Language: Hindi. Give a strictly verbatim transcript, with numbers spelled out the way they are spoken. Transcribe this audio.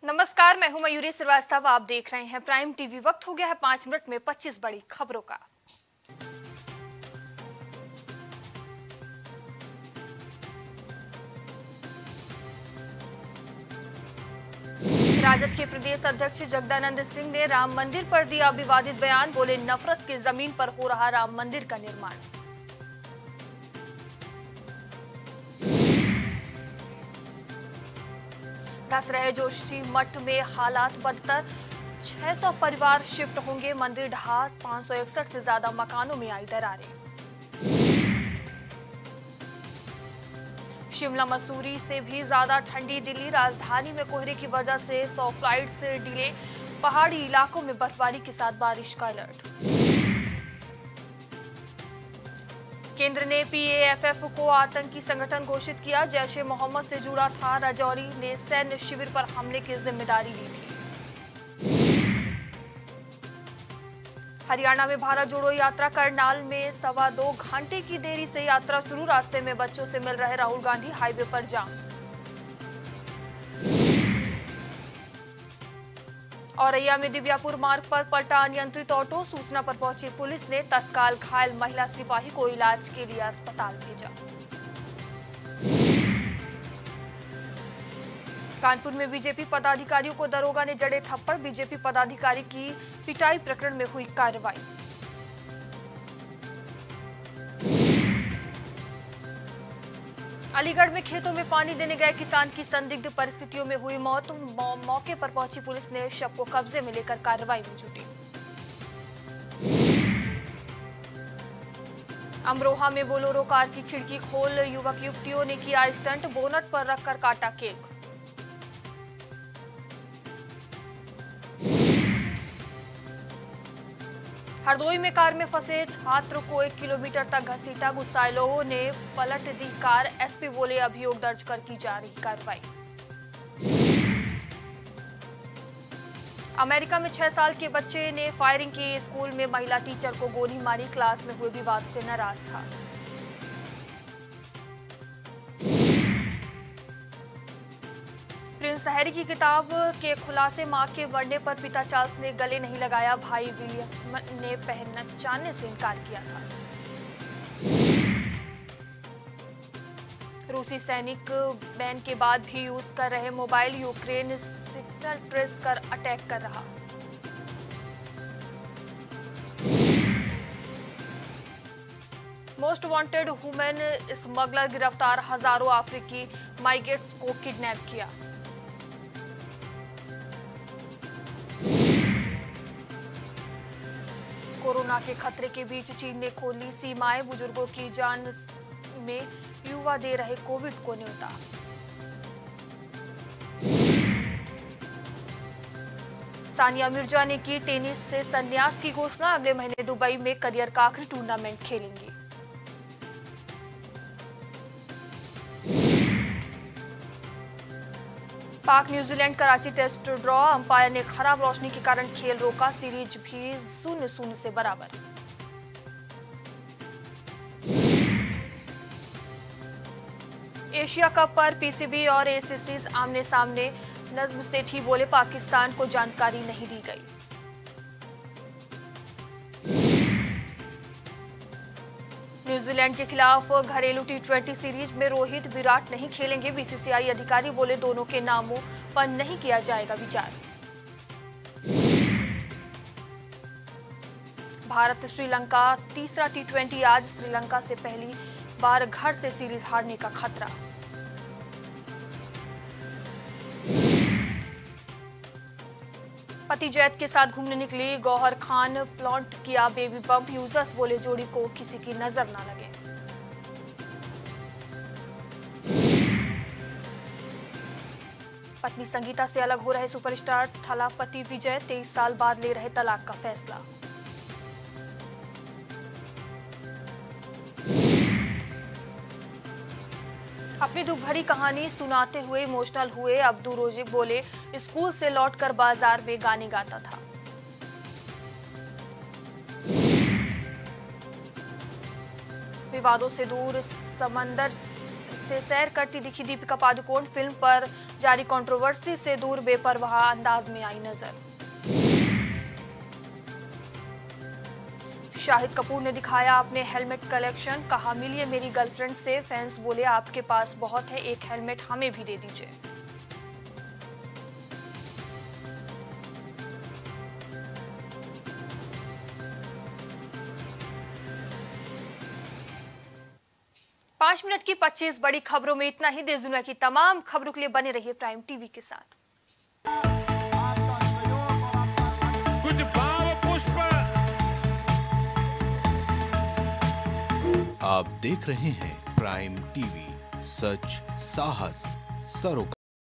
नमस्कार, मैं हूं मयूरी श्रीवास्तव। आप देख रहे हैं प्राइम टीवी। वक्त हो गया है पांच मिनट में पच्चीस बड़ी खबरों का। राजद के प्रदेश अध्यक्ष जगदानंद सिंह ने राम मंदिर पर दिया विवादित बयान। बोले, नफरत की जमीन पर हो रहा राम मंदिर का निर्माण। धस रहे जोशी मठ में हालात बदतर, छह सौ परिवार शिफ्ट होंगे। मंदिर ढहा, पांच सौ इकसठ से ज्यादा मकानों में आई दरारें। शिमला मसूरी से भी ज्यादा ठंडी दिल्ली, राजधानी में कोहरे की वजह से सौ फ्लाइट से डिले। पहाड़ी इलाकों में बर्फबारी के साथ बारिश का अलर्ट। केंद्र ने पीएएफएफ को आतंकी संगठन घोषित किया। जैश ए मोहम्मद से जुड़ा था। राजौरी ने सैन्य शिविर पर हमले की जिम्मेदारी ली थी। हरियाणा में भारत जोड़ो यात्रा, करनाल में सवा दो घंटे की देरी से यात्रा शुरू। रास्ते में बच्चों से मिल रहे राहुल गांधी, हाईवे पर जाम। औरैया में दिव्यापुर मार्ग पर पलटा अनियंत्रित ऑटो। सूचना पर पहुंची पुलिस ने तत्काल घायल महिला सिपाही को इलाज के लिए अस्पताल भेजा। कानपुर में बीजेपी पदाधिकारियों को दरोगा ने जड़े थप्पड़। बीजेपी पदाधिकारी की पिटाई प्रकरण में हुई कार्रवाई। अलीगढ़ में खेतों में पानी देने गए किसान की संदिग्ध परिस्थितियों में हुई मौत। मौ, मौके पर पहुंची पुलिस ने शव को कब्जे में लेकर कार्रवाई में जुटी। अमरोहा में बोलेरो कार की खिड़की खोल युवक युवतियों ने किया स्टंट। बोनट पर रखकर काटा केक। हरदोई में कार में फंसे छात्र को एक किलोमीटर तक घसीटा। गुस्साए लोगों ने पलट दी कार। एसपी बोले, अभियोग दर्ज कर की जा रही कार्रवाई। अमेरिका में छह साल के बच्चे ने फायरिंग की। स्कूल में महिला टीचर को गोली मारी। क्लास में हुए विवाद से नाराज था। प्रिंस हैरी की किताब के खुलासे, मां के मरने पर पिता चार्ल्स ने गले नहीं लगाया। भाई विलियम ने पहचानने से इनकार किया था। रूसी सैनिक बैन के बाद भी यूज कर रहे मोबाइल। यूक्रेन सिग्नल ट्रेस कर अटैक कर रहा। मोस्ट वांटेड वुमेन स्मगलर गिरफ्तार। हजारों अफ्रीकी माइग्रेंट्स को किडनैप किया। कोरोना के खतरे के बीच चीन ने खोली सीमाएं। बुजुर्गों की जान में युवा दे रहे कोविड को न्योता। सानिया मिर्जा ने की टेनिस से संन्यास की घोषणा। अगले महीने दुबई में करियर का आखिरी टूर्नामेंट खेलेंगी। Pak New Zealand Karachi test draw. Umpire ने खराब रोशनी के कारण खेल रोका। सीरीज भी शून्य शून्य से बराबर। एशिया कप पर पीसीबी और एसीसी आमने सामने। नज्म सेठी बोले, पाकिस्तान को जानकारी नहीं दी गई। न्यूजीलैंड के खिलाफ घरेलू टी ट्वेंटी सीरीज में रोहित विराट नहीं खेलेंगे। बीसीसीआई अधिकारी बोले, दोनों के नामों पर नहीं किया जाएगा विचार। भारत श्रीलंका तीसरा टी ट्वेंटी आज। श्रीलंका से पहली बार घर से सीरीज हारने का खतरा। पति जैद के साथ घूमने निकली गौहर खान, प्लांट किया बेबी बम्प। यूजर्स बोले, जोड़ी को किसी की नजर ना लगे। पत्नी संगीता से अलग हो रहे सुपरस्टार थलापति विजय। तेईस साल बाद ले रहे तलाक का फैसला। अपनी दुख भरी कहानी सुनाते हुए इमोशनल हुए अब्दू रोजी। बोले, स्कूल से लौटकर बाजार में गाने गाता था। विवादों से दूर समंदर से सैर करती दिखी दीपिका पादुकोण। फिल्म पर जारी कंट्रोवर्सी से दूर बेपरवाह अंदाज में आई नजर। शाहिद कपूर ने दिखाया अपने हेलमेट कलेक्शन, कहा मिलिए मेरी गर्लफ्रेंड से। फैंस बोले आपके पास बहुत है, एक हेलमेट हमें भी दे दीजिए। पांच मिनट की पच्चीस बड़ी खबरों में इतना ही। देश दुनिया की तमाम खबरों के लिए बने रहिए प्राइम टीवी के साथ। कुछ भाव पुष्प। आप देख रहे हैं प्राइम टीवी, सच साहस सरोकार।